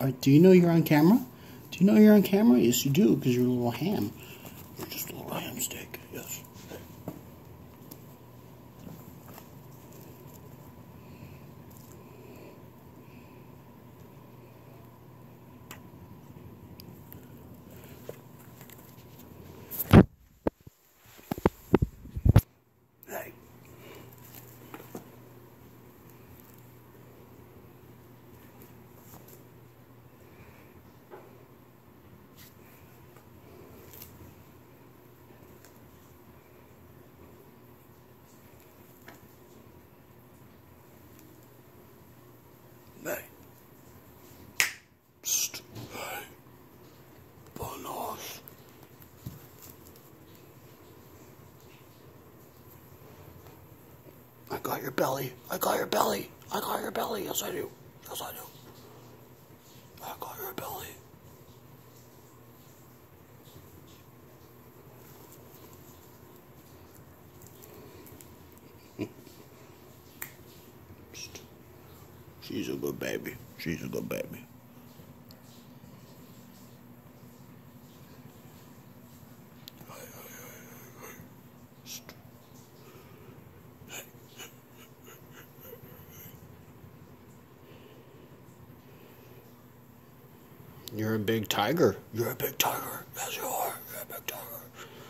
Do you know you're on camera? Do you know you're on camera? Yes, you do, because you're a little ham. You're just a little ham steak, yes. Hey. Hey. Psst. Hey. Bonos. I got your belly. I got your belly. I got your belly. Yes, I do. Yes, I do. I got your belly. Psst. She's a good baby. She's a good baby. You're a big tiger. You're a big tiger. Yes, you are. You're a big tiger.